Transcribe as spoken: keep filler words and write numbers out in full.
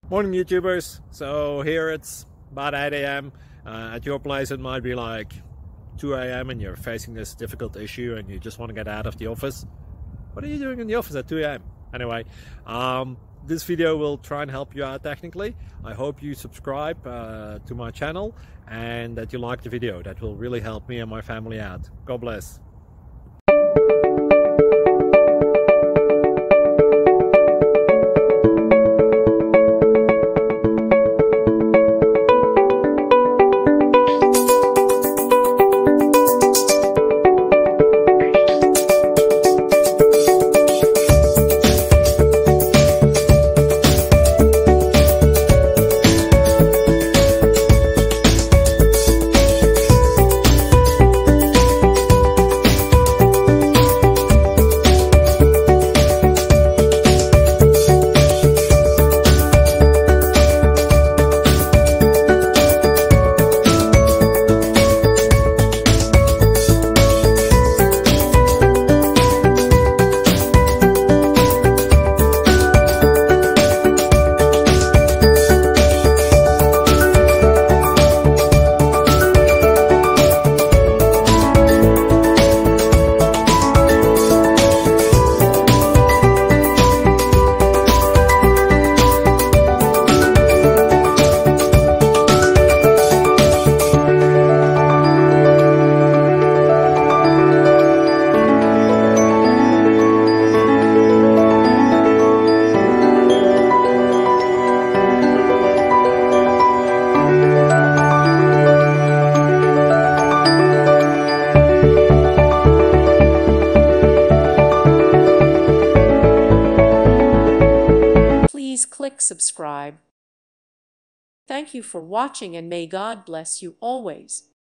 Morning YouTubers. So here it's about eight A M Uh, at your place it might be like two A M and you're facing this difficult issue and you just want to get out of the office. What are you doing in the office at two A M? Anyway, um, this video will try and help you out technically. I hope you subscribe uh, to my channel and that you like the video. That will really help me and my family out. God bless. Please click subscribe. Thank you for watching and may God bless you always.